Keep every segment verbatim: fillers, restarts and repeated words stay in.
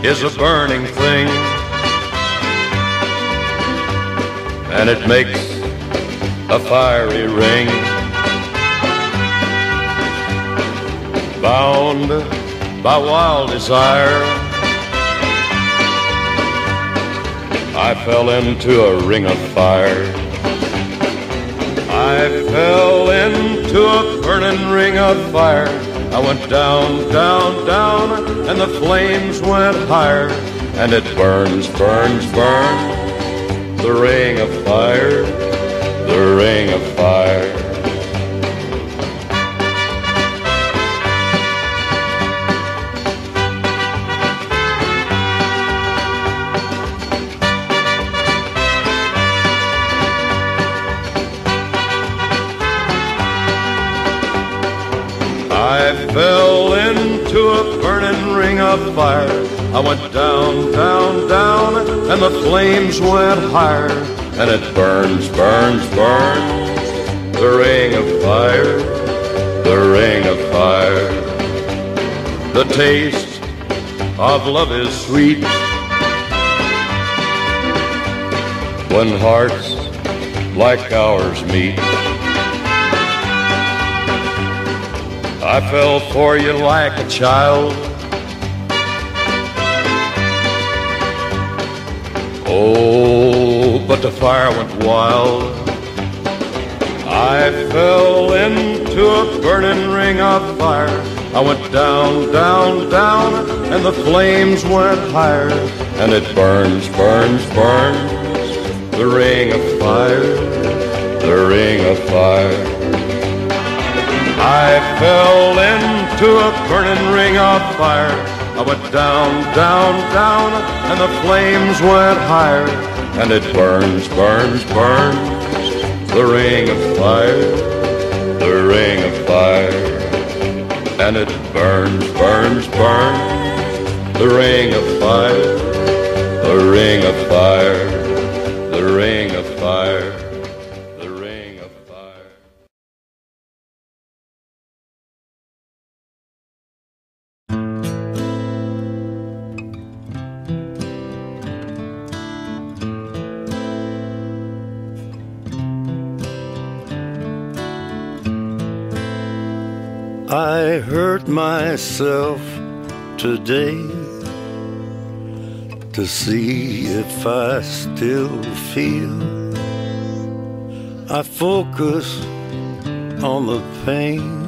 is a burning thing, and it makes a fiery ring. Bound by wild desire, I fell into a ring of fire. I fell into a burning ring of fire. I went down, down, down, and the flames went higher. And it burns, burns, burns, the ring of fire, the ring of fire. I fell into a burning ring of fire. I went down, down, down, and the flames went higher. And it burns, burns, burns, the ring of fire, the ring of fire. The taste of love is sweet when hearts like ours meet. I fell for you like a child. Oh, but the fire went wild. I fell into a burning ring of fire. I went down, down, down, and the flames went higher. And it burns, burns, burns, the ring of fire, the ring of fire. I fell into a burning ring of fire. I went down, down, down, and the flames went higher. And it burns, burns, burns, the ring of fire, the ring of fire. And it burns, burns, burns, the ring of fire, the ring of fire, the ring of fire. I hurt myself today to see if I still feel. I focus on the pain,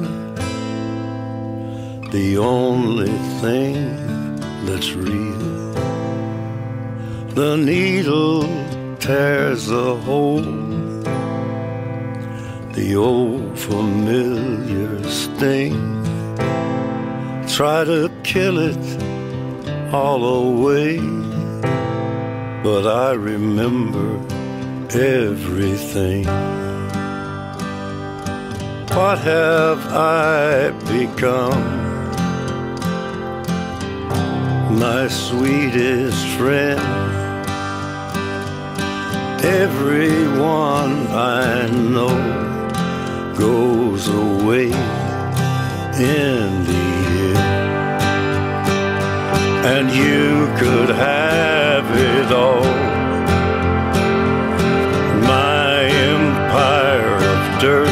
the only thing that's real. The needle tears a hole, the old familiar sting. Try to kill it all away, but I remember everything. What have I become? My sweetest friend. Everyone I know goes away in the end, and you could have it all. My empire of dirt,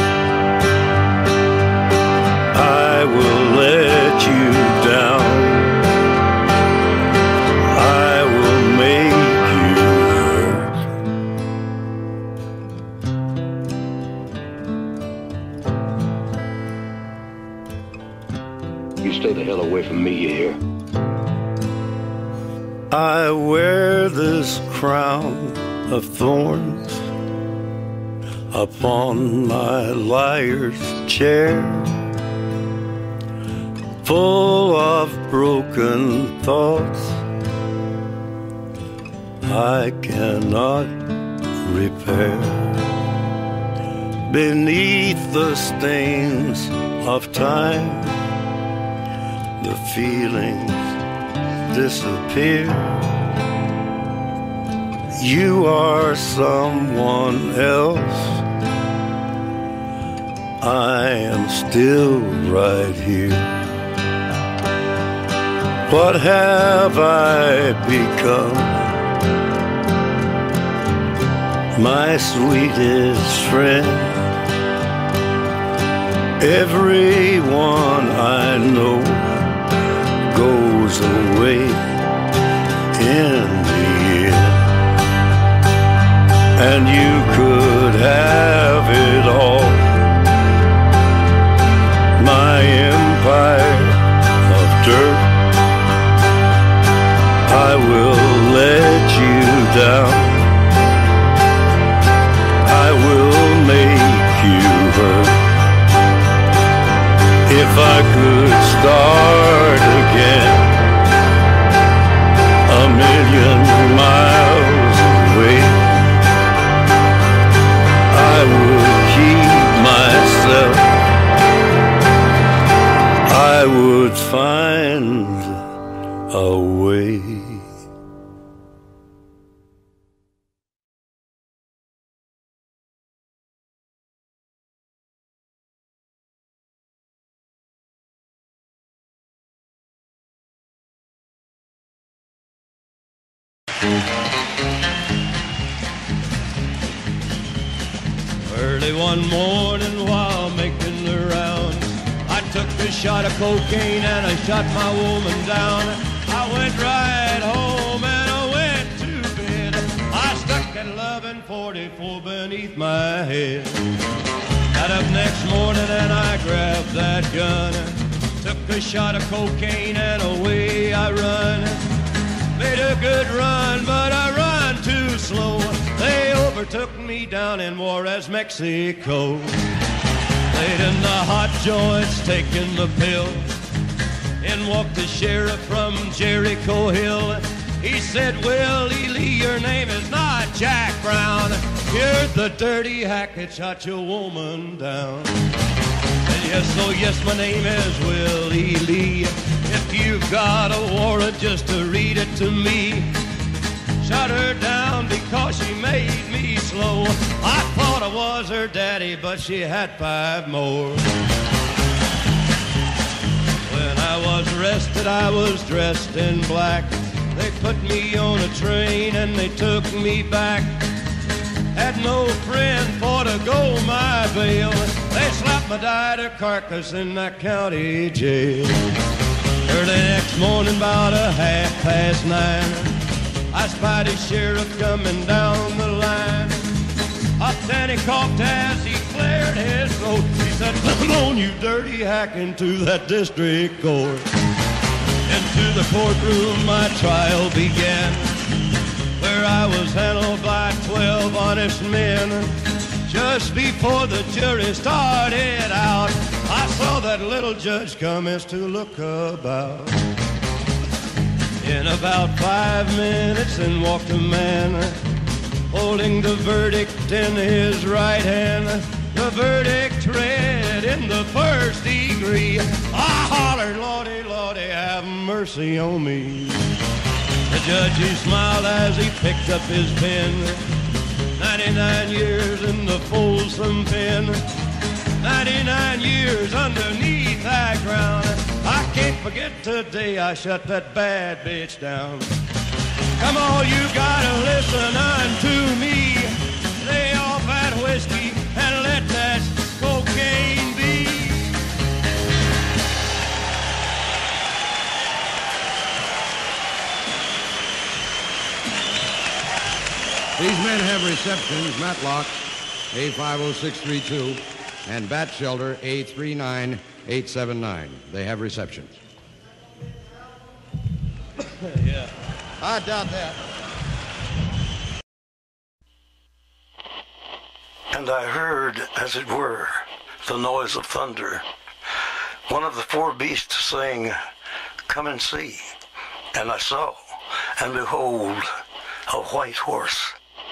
I will let you down. I will make you hurt. You stay the hell away from me, you hear? I wear this crown of thorns upon my liar's chair, full of broken thoughts I cannot repair. Beneath the stains of time, the feelings disappear. You are someone else, I am still right here. What have I become? My sweetest friend. Everyone I know goes away in the end. And you could have it all, my empire of dirt. I will let you down. I will make you hurt. If I could start again, a million miles away, I would keep myself. I would find a way. Early one morning while making the rounds, I took a shot of cocaine and I shot my woman down. I went right home and I went to bed. I stuck at eleven forty-four beneath my head. Got up next morning and I grabbed that gun, took a shot of cocaine and away I run. Made a good run, but I run too slow. They overtook me down in Juarez, Mexico. Laid in the hot joints, taking the pill. In walked the sheriff from Jericho Hill. He said, Willie Lee, your name is not Jack Brown. You're the dirty hack that shot your woman down. And yes, oh yes, my name is Willie Lee. If you've got a warrant, just to read it to me. Shot her down because she made me slow. I thought I was her daddy, but she had five more. When I was arrested, I was dressed in black. They put me on a train and they took me back. Had no friend for to go my bail. They slapped my died carcass in that county jail. Early next morning, about a half past nine, I spied a sheriff coming down the line. Up then he coughed as he cleared his throat. He said, come on, you dirty hack, into that district court. Into the courtroom my trial began, where I was handled by twelve honest men. Just before the jury started out, I saw that little judge commence to look about. In about five minutes, in walked a man, holding the verdict in his right hand. The verdict read in the first degree. I hollered, Lordy, Lordy, have mercy on me. The judge, he smiled as he picked up his pen. ninety-nine years in the Folsom pen. ninety-nine years underneath that ground. I can't forget today I shut that bad bitch down. Come on, you gotta listen unto me. Lay off that whiskey and let that cocaine be. These men have receptions, Matlock A five oh six three two and Bat Shelter A three nine eight seven nine. They have receptions. Yeah. I doubt that. And I heard, as it were, the noise of thunder. One of the four beasts saying, come and see. And I saw, and behold, a white horse.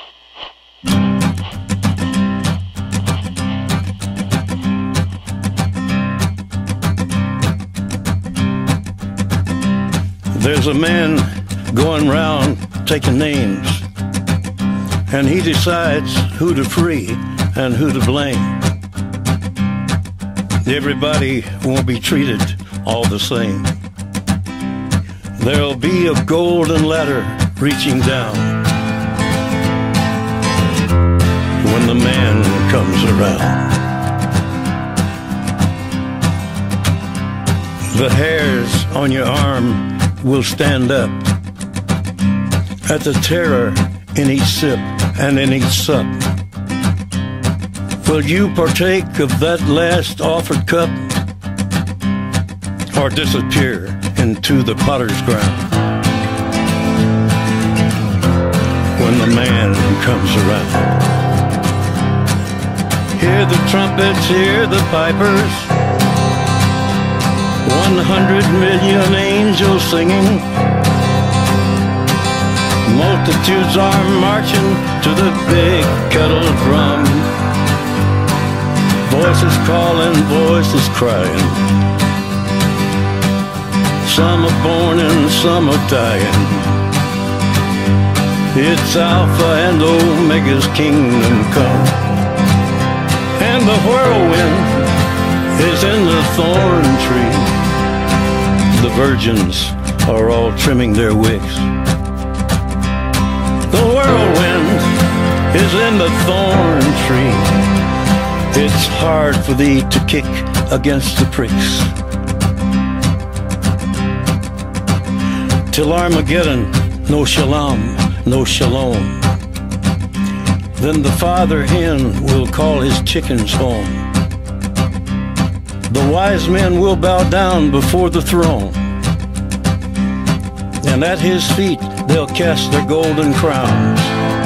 There's a man going round taking names, and he decides who to free and who to blame. Everybody won't be treated all the same. there'll be a golden ladder reaching down when the man comes around. The hairs on your arm will stand up at the terror in each sip and in each sup. Will you partake of that last offered cup, or disappear into the potter's ground when the man comes around? Hear the trumpets, hear the pipers, one hundred million angels singing. Multitudes are marching to the big kettle drum. Voices calling, voices crying. Some are born and some are dying. It's Alpha and Omega's kingdom come. And the whirlwind is in the thorn tree. The virgins are all trimming their wicks. The whirlwind is in the thorn tree. It's hard for thee to kick against the pricks. Till Armageddon, no shalom, no shalom. Then the father hen will call his chickens home. The wise men will bow down before the throne, and at his feet they'll cast their golden crowns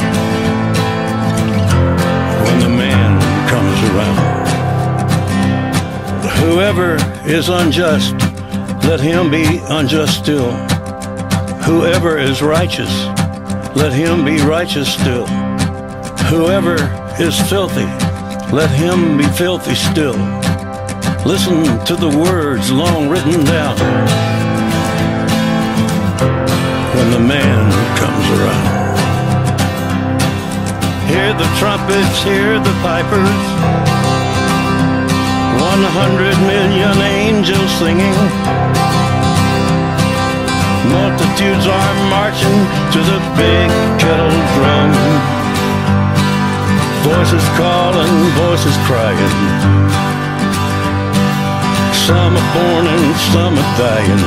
when the man comes around. Whoever is unjust, let him be unjust still. Whoever is righteous, let him be righteous still. Whoever is filthy, let him be filthy still. Listen to the words long written down when the man comes around. Hear the trumpets, hear the pipers, one hundred million angels singing. Multitudes are marching to the big kettle drum. Voices calling, voices crying. Some are born and some are dying.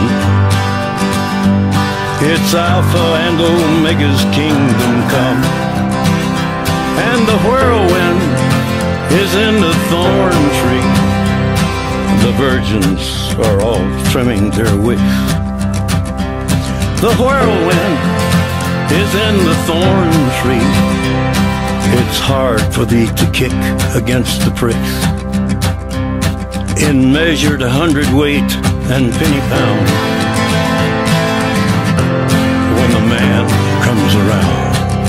It's Alpha and Omega's kingdom come. And the whirlwind is in the thorn tree. The virgins are all trimming their wicks. The whirlwind is in the thorn tree. It's hard for thee to kick against the pricks. In measured hundredweight and penny pound when the man comes around.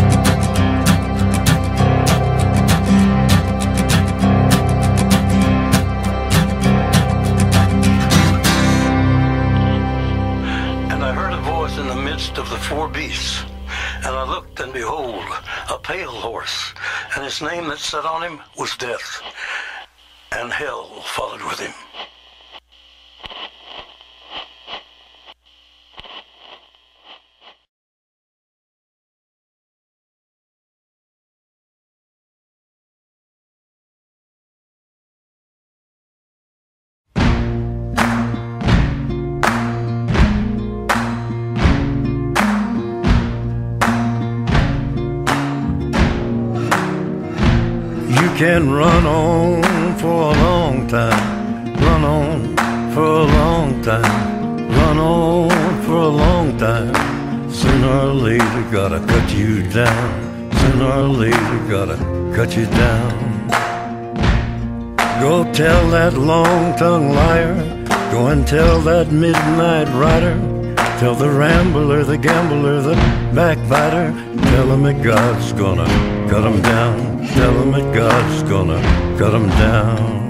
Of the four beasts, and I looked, and behold, a pale horse, and his name that sat on him was Death, and hell followed with him. Can run on for a long time, run on for a long time, run on for a long time. Sooner or later gotta cut you down, sooner or later gotta cut you down. Go tell that long-tongued liar, go and tell that midnight rider, tell the rambler, the gambler, the backbiter, tell him that God's gonna cut him down. Tell him that God's gonna cut him down.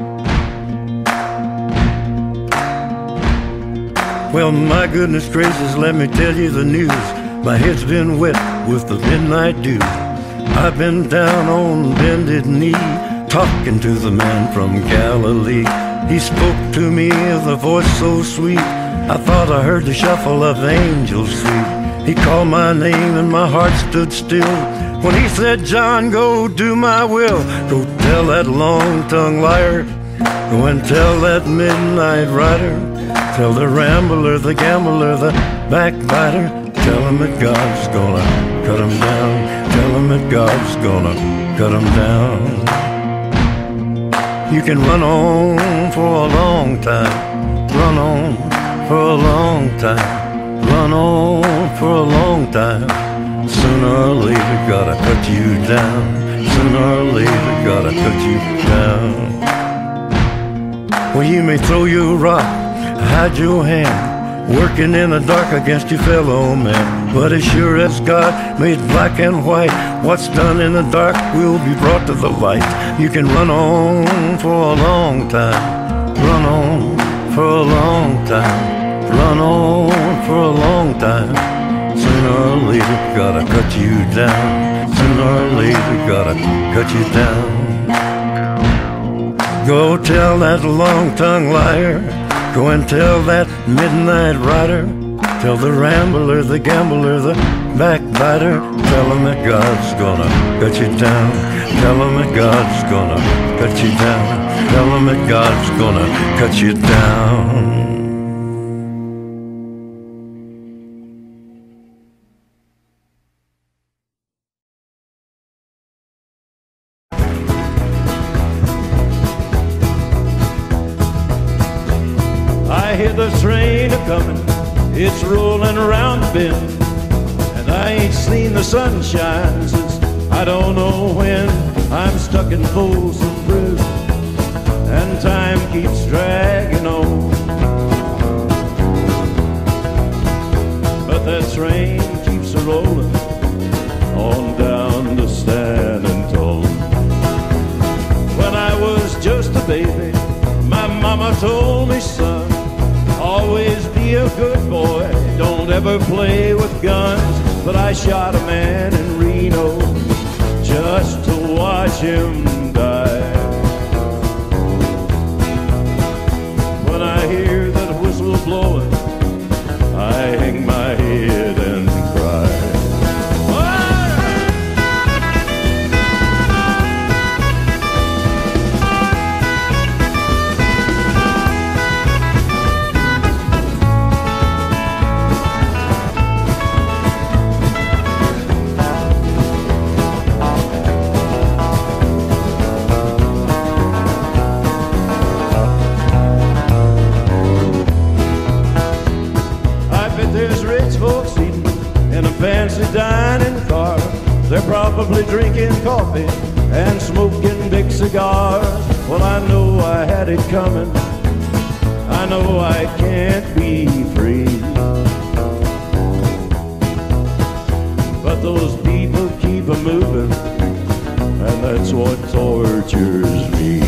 Well, my goodness gracious, let me tell you the news. My head's been wet with the midnight dew. I've been down on bended knee, talking to the man from Galilee. He spoke to me with a voice so sweet. I thought I heard the shuffle of angels' feet. He called my name and my heart stood still when he said, John, go do my will. Go tell that long-tongued liar. Go and tell that midnight rider. Tell the rambler, the gambler, the backbiter. Tell him that God's gonna cut him down. Tell him that God's gonna cut him down. You can run on for a long time. Run on for a long time. Run on for a long time. Sooner or later gotta cut you down. Sooner or later gotta cut you down. Well, you may throw your rock, hide your hand, working in the dark against your fellow man. But as sure as God made black and white, what's done in the dark will be brought to the light. You can run on for a long time. Run on for a long time. Run on for a long time. Sooner or later gotta cut you down. Sooner or later gotta cut you down. Go tell that long-tongued liar. Go and tell that midnight rider. Tell the rambler, the gambler, the backbiter. Tell him that God's gonna cut you down. Tell him that God's gonna cut you down. Tell him that God's gonna cut you down. I hear the train a-comin', it's rollin' around the bend, and I ain't seen the sunshine since I don't know when. I'm stuck in Folsom Prison, and time keeps dragging on. But that train keeps a-rollin' on down to San Antone. When I was just a baby, my mama told me, son, always be a good boy, don't ever play with guns. But I shot a man in Reno just to watch him die. When I hear that whistle blowing, I hang my head and cry. Fancy dining car, they're probably drinking coffee and smoking big cigars. Well, I know I had it coming, I know I can't be free, but those people keep a moving, and that's what tortures me.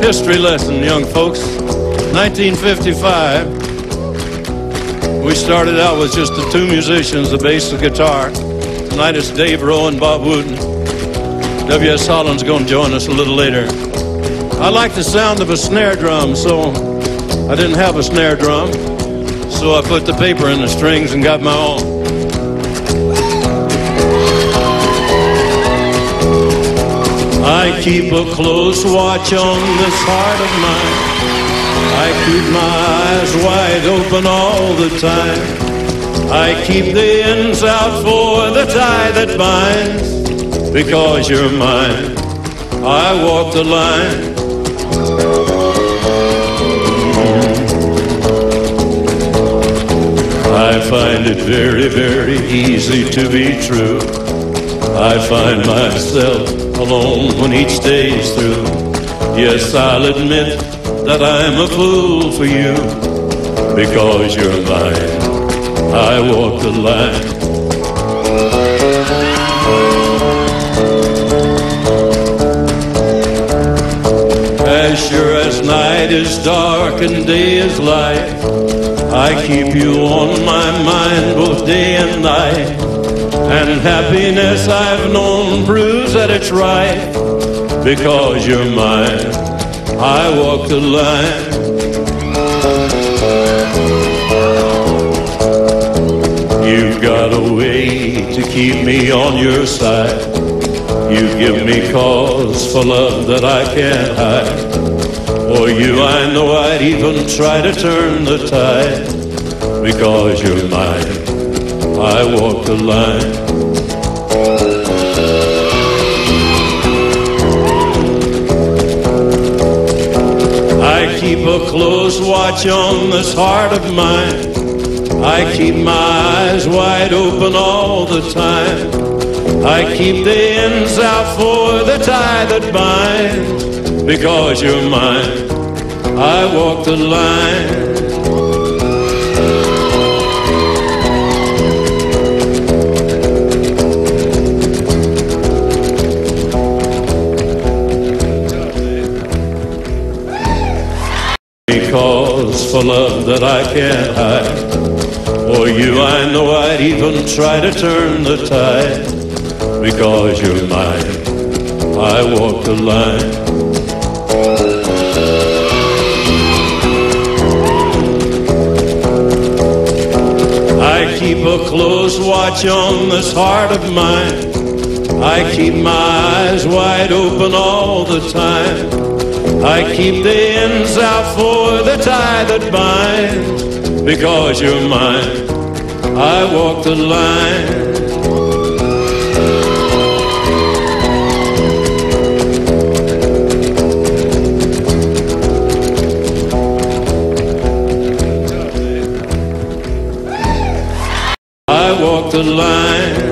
history lesson, young folks. nineteen fifty-five, we started out with just the two musicians, the bass and guitar. Tonight it's Dave Rowe and Bob Wooten. W S Holland's going to join us a little later. I like the sound of a snare drum, so I didn't have a snare drum, so I put the paper in the strings and got my own. I keep a close watch on this heart of mine. I keep my eyes wide open all the time. I keep the ends out for the tie that binds. Because you're mine, I walk the line. I find it very, very easy to be true. I find myself alone when each day's through. Yes, I'll admit that I'm a fool for you. Because you're mine, I walk the line. As sure as night is dark and day is light, I keep you on my mind both day and night. And happiness I've known proves that it's right. Because you're mine, I walk the line. You've got a way to keep me on your side. You give me cause for love that I can't hide. For you I know I'd even try to turn the tide. Because you're mine, I walk the line. I keep a close watch on this heart of mine. I keep my eyes wide open all the time. I keep the ends out for the tie that binds. Because you're mine, I walk the line. Because for love that I can't hide. For you I know I'd even try to turn the tide. Because you're mine, I walk the line. I keep a close watch on this heart of mine. I keep my eyes wide open all the time. I keep the ends out for the tie that binds. Because you're mine, I walk the line. I walk the line.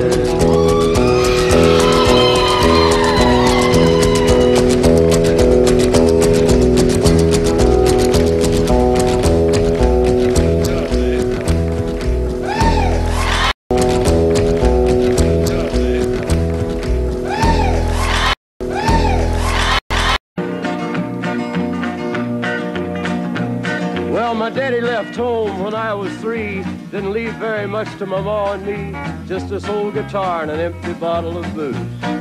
Well, my daddy left home when I was three. Didn't leave very much to my ma and me. Just this old guitar and an empty bottle of booze.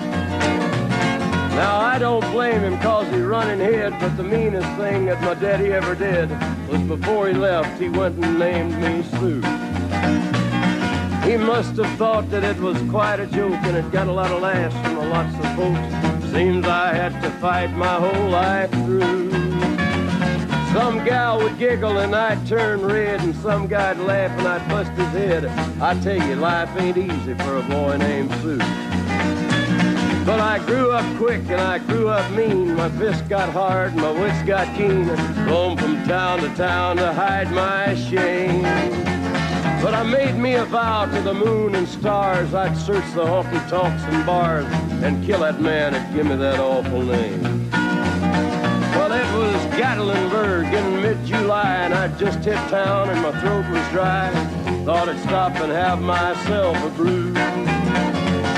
Now, I don't blame him cause he run and hid, but the meanest thing that my daddy ever did was before he left, he went and named me Sue. He must have thought that it was quite a joke and it got a lot of laughs from lots of folks. Seems I had to fight my whole life through. Some gal would giggle and I'd turn red, and some guy'd laugh and I'd bust his head. I tell you, life ain't easy for a boy named Sue. But I grew up quick and I grew up mean. My fists got hard and my wits got keen. Roamed from town to town to hide my shame. But I made me a vow to the moon and stars, I'd search the honky-tonks and bars and kill that man that give me that awful name. Well, it was Gatlinburg in mid-July, and I'd just hit town and my throat was dry. Thought I'd stop and have myself a brew.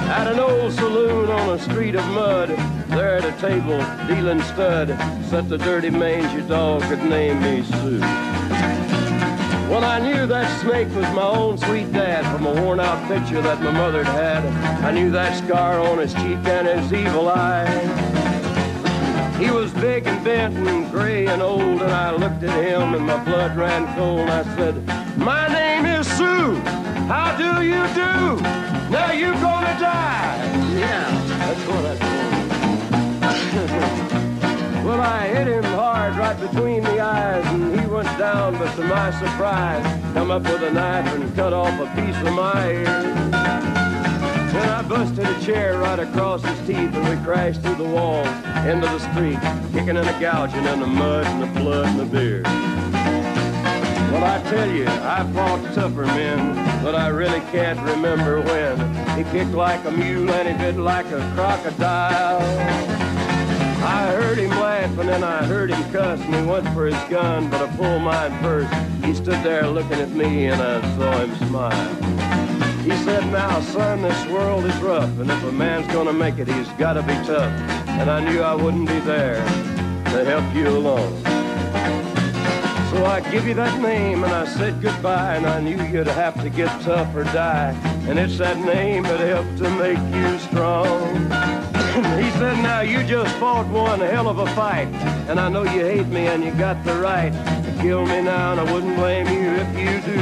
At an old saloon on a street of mud, there at a table, dealing stud, sat the dirty mangy dog that named me Sue. Well, I knew that snake was my own sweet dad from a worn-out picture that my mother'd had. I knew that scar on his cheek and his evil eye. He was big and bent and gray and old, and I looked at him and my blood ran cold. I said, "My name is Sue. How do you do? Now you gonna die." Yeah, that's what I told him. Well, I hit him hard right between the eyes, and he went down, but to my surprise, come up with a knife and cut off a piece of my ear. Then I busted a chair right across his teeth, and we crashed through the walls into the street, kicking and a gouging in the mud and the blood and the beer. Well, I tell you, I fought tougher men, but I really can't remember when. He kicked like a mule and he bit like a crocodile. I heard him laugh and then I heard him cuss, and he went for his gun, but I pulled mine first. He stood there looking at me and I saw him smile. He said, "Now, son, this world is rough, and if a man's gonna make it, he's gotta be tough." And I knew I wouldn't be there to help you along. So I give you that name and I said goodbye, and I knew you'd have to get tough or die. And it's that name that helped to make you strong. He said, "Now you just fought one hell of a fight, and I know you hate me and you got the right to kill me now, and I wouldn't blame you if you do.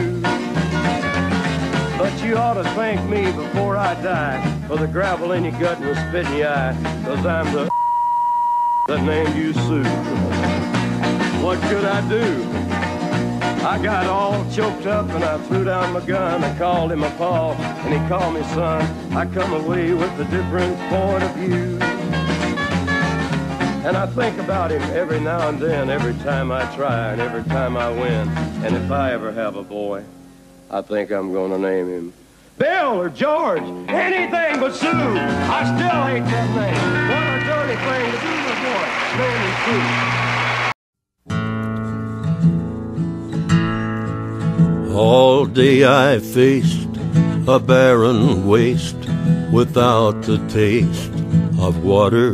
But you ought to thank me before I die for the gravel in your gut and the spit in your eye, 'cause I'm the that named you Sue." What could I do? I got all choked up and I threw down my gun. I called him a paw and he called me son. I come away with a different point of view. And I think about him every now and then, every time I try and every time I win. And if I ever have a boy, I think I'm gonna name him Bill or George, anything but Sue. I still hate that name. What a dirty thing to do to a boy. Name him Sue. All day I faced a barren waste without the taste of water,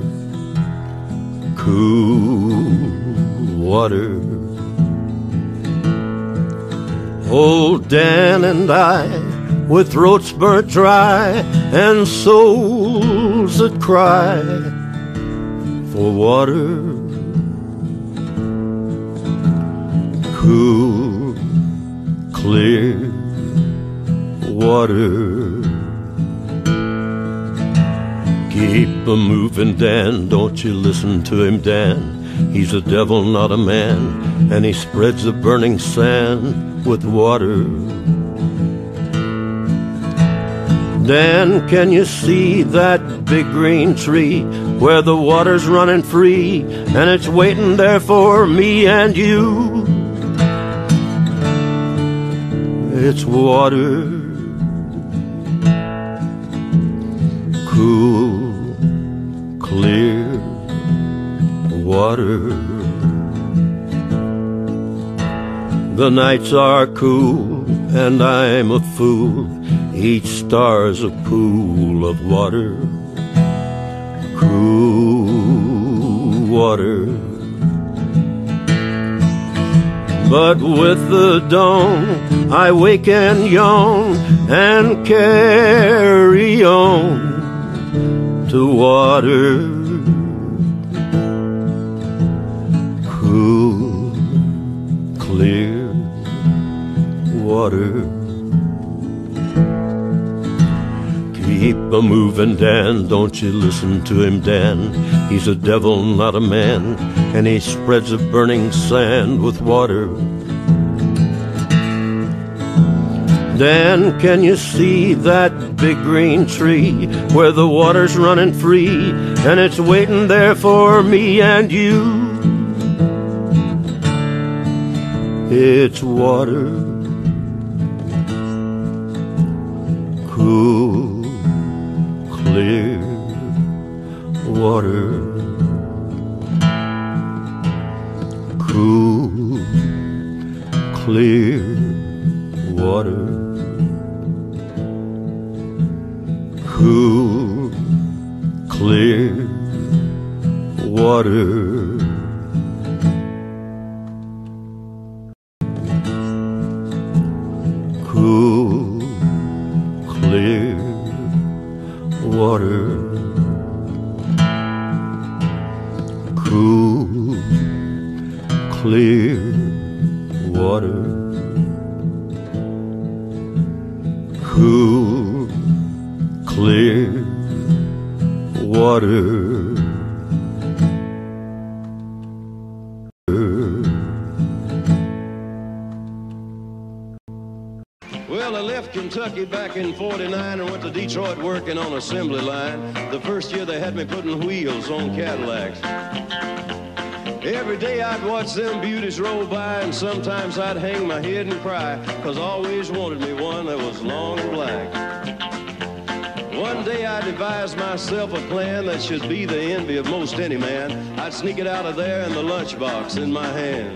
cool water. Old Dan and I, with throats burnt dry and souls that cry for water, cool, clear water. Keep a moving, Dan, don't you listen to him, Dan. He's a devil, not a man, and he spreads the burning sand with water. Dan, can you see that big green tree where the water's running free, and it's waiting there for me and you? It's water, cool, clear water. The nights are cool and I'm a fool. Each star's a pool of water, cool water. But with the dawn I wake and yawn and carry on to water, cool, clear water. Keep a moving, Dan, don't you listen to him, Dan. He's a devil, not a man, and he spreads a burning sand with water. Dan, can you see that big green tree where the water's running free, and it's waiting there for me and you? It's water, cool, clear water, cool, clear water, cool, clear water. Cool, clear water. Cool, clear water. Cool, clear water. Well, I left Kentucky back in forty-nine and went to Detroit working on assembly line. The first year they had me putting wheels on Cadillacs. Every day I'd watch them beauties roll by, and sometimes I'd hang my head and cry, 'cause I always wanted me one that was long and black. One day I devised myself a plan that should be the envy of most any man. I'd sneak it out of there in the lunchbox in my hand.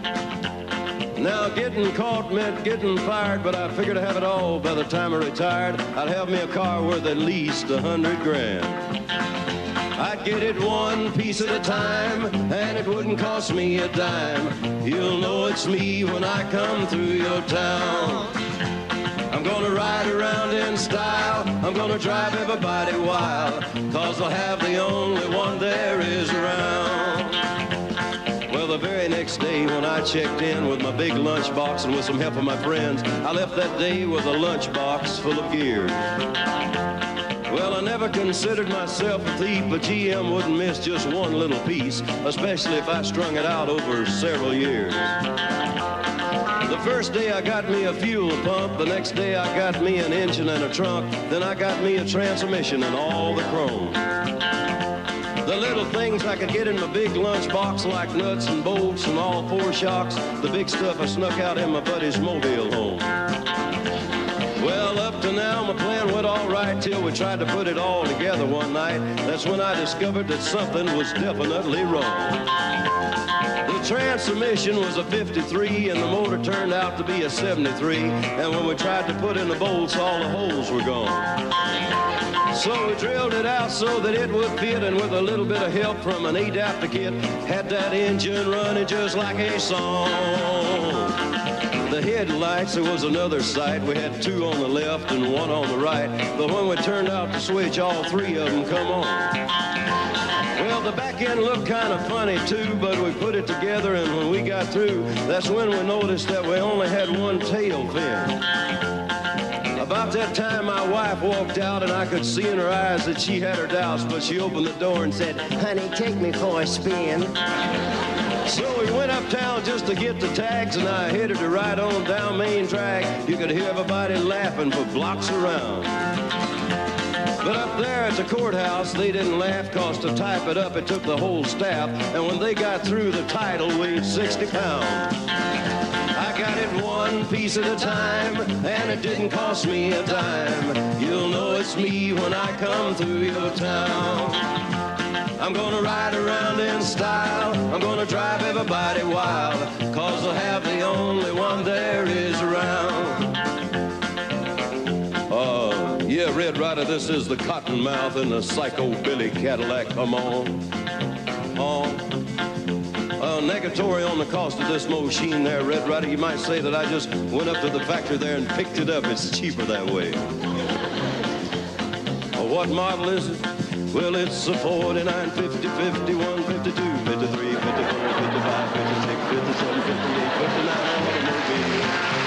Now getting caught meant getting fired, but I figured to have it all by the time I retired. I'd have me a car worth at least a hundred grand. I'd get it one piece at a time, and it wouldn't cost me a dime. You'll know it's me when I come through your town. I'm gonna ride around in style, I'm gonna drive everybody wild, 'cause I'll have the only one there is around. Well, the very next day when I checked in with my big lunchbox and with some help of my friends, I left that day with a lunchbox full of gear. Well, I never considered myself a thief, but G M wouldn't miss just one little piece, especially if I strung it out over several years. The first day I got me a fuel pump, the next day I got me an engine and a trunk, then I got me a transmission and all the chrome. The little things I could get in my big lunchbox, like nuts and bolts and all four shocks, the big stuff I snuck out in my buddy's mobile home. Well, up to now, my plan went all right till we tried to put it all together one night. That's when I discovered that something was definitely wrong. The transmission was a fifty-three and the motor turned out to be a seventy-three. And when we tried to put in the bolts, all the holes were gone. So we drilled it out so that it would fit, and with a little bit of help from an adapter kit, had that engine running just like a song. The headlights, there was another sight. We had two on the left and one on the right. But when we turned out the switch, all three of them come on. Well, the back end looked kind of funny too, but we put it together, and when we got through, that's when we noticed that we only had one tail fin. About that time, my wife walked out, and I could see in her eyes that she had her doubts, but she opened the door and said, "Honey, take me for a spin." So we went uptown just to get the tags, and I headed to ride on down Main Drag. You could hear everybody laughing for blocks around. But up there at the courthouse, they didn't laugh, 'cause to type it up, it took the whole staff. And when they got through, the title weighed sixty pounds. I got it one piece at a time, and it didn't cost me a dime. You'll know it's me when I come through your town. I'm gonna ride around in style, I'm gonna drive everybody wild, 'cause I'll have the only one there is around. Uh, yeah, Red Rider, this is the Cottonmouth and the Psycho Billy Cadillac, come on. On. Uh, negatory on the cost of this machine there, Red Rider. You might say that I just went up to the factory there and picked it up. It's cheaper that way. Uh, what model is it? Well, it's a forty-nine, fifty, fifty-one, fifty-two, fifty-three, fifty-four, fifty-five, fifty-six, fifty-seven, fifty-eight, fifty-nine automobile.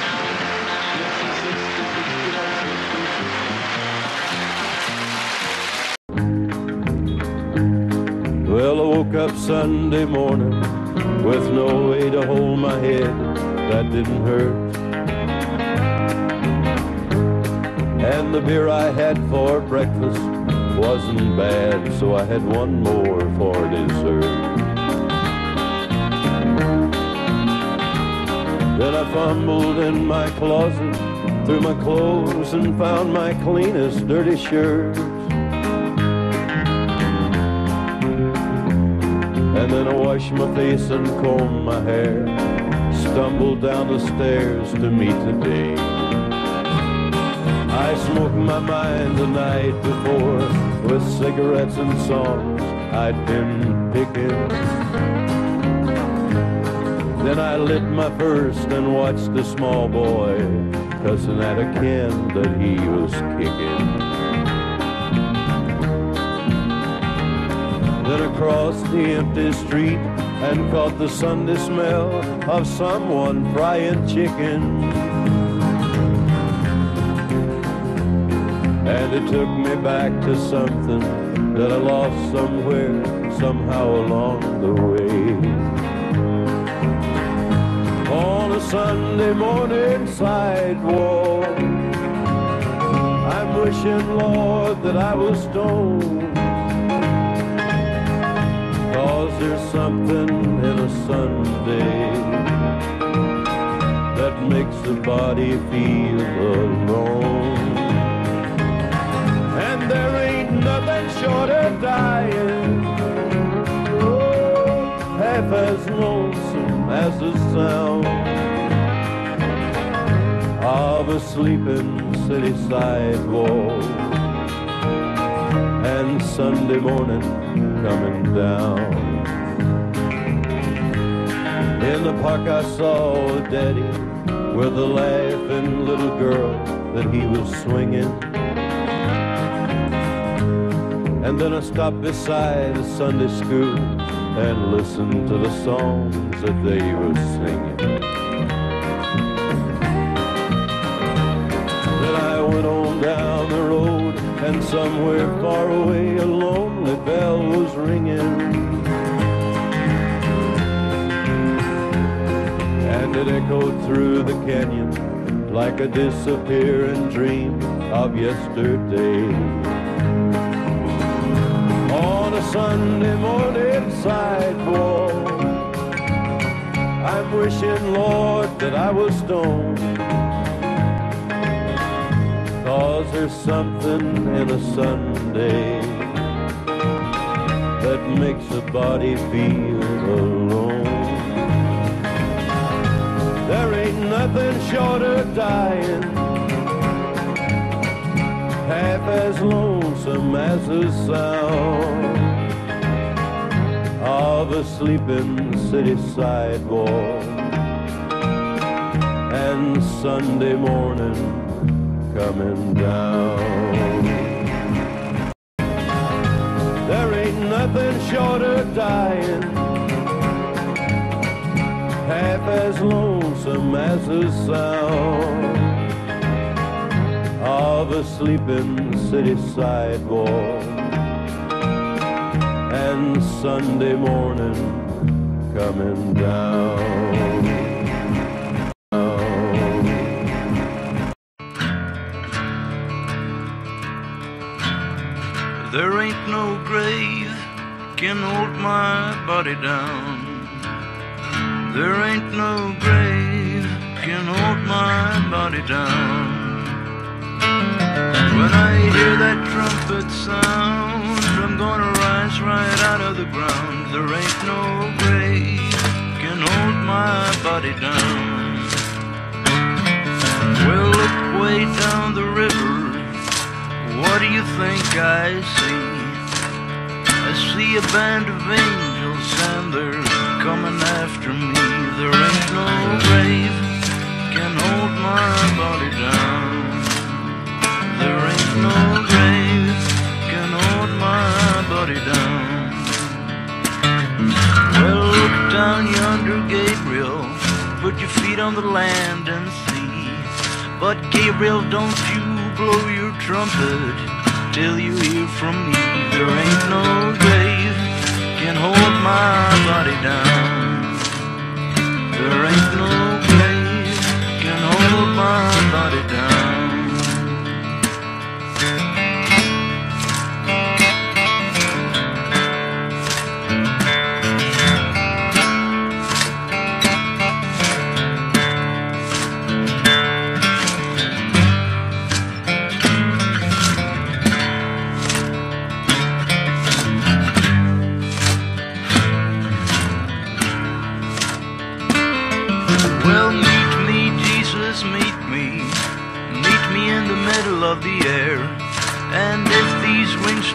Well, I woke up Sunday morning with no way to hold my head that didn't hurt. And the beer I had for breakfast wasn't bad, so I had one more for dessert. Then I fumbled in my closet through my clothes and found my cleanest dirty shirt. And then I washed my face and combed my hair, stumbled down the stairs to meet the day. I smoked my mind the night before with cigarettes and songs I'd been picking. Then I lit my first and watched a small boy cussing at a can that he was kicking. Then across the empty street and caught the Sunday smell of someone frying chicken. And it took me back to something that I lost somewhere, somehow along the way. On a Sunday morning sidewalk, I'm wishing, Lord, that I was stoned. 'Cause there's something in a Sunday that makes the body feel alone. And there ain't nothing short of dying, oh, half as lonesome as the sound of a sleeping city sidewalk and Sunday morning coming down. In the park I saw a daddy with a laughing little girl that he was swinging. And then I stopped beside a Sunday school and listened to the songs that they were singing. Then I went on down the road, and somewhere far away a lonely bell was ringing. And it echoed through the canyon like a disappearing dream of yesterday. On a Sunday morning sidewalk, I'm wishing, Lord, that I was stoned. 'Cause there's something in a Sunday that makes a body feel alone. There ain't nothing short of dying, half as lonesome as the sound of a sleeping city sidewalk and Sunday morning coming down. There ain't nothing short of dying, half as lonesome as the sound of a sleeping city sidewalk and Sunday morning coming down. There ain't no grave can hold my body down. There ain't no grave can hold my body down. When I hear that trumpet sound, I'm gonna rise right out of the ground. There ain't no grave can hold my body down. Well, look way down the river. What do you think I see? I see a band of angels and they're coming after me. There ain't no grave can hold my body down. There ain't no grave can hold my body down. Well, look down yonder, Gabriel. Put your feet on the land and see. But Gabriel, don't you blow your trumpet till you hear from me. There ain't no grave can hold my body down. There ain't no grave can hold my body down.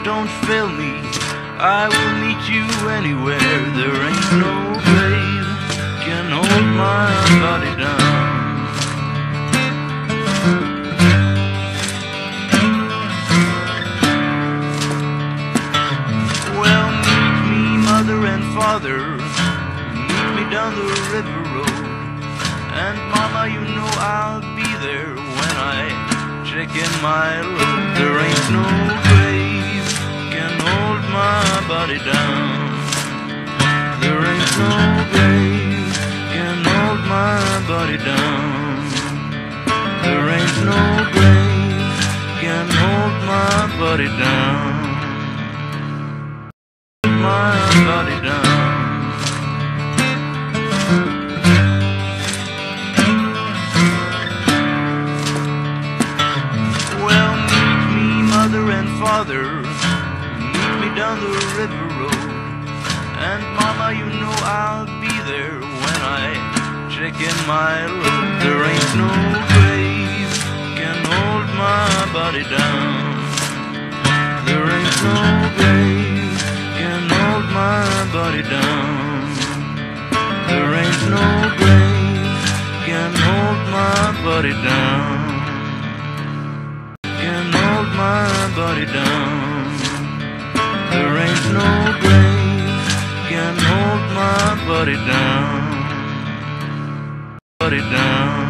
don't fail me, I will meet you anywhere. There ain't no grave can hold my body down. Well, meet me, mother and father, meet me down the river road. And mama, you know I'll be there when I check in my load. There ain't no grave can hold my body down. There ain't no grave can hold my body down. There ain't no grave can hold my body down. My body down. Well, meet me, mother and father, meet me down the river road. And mama, you know I'll be there when I check in my load. There ain't no grave can hold my body down. There ain't no grave can hold my body down. There ain't no grave can hold my body down. Can hold my body down. There ain't no grave can hold my body down. Body down.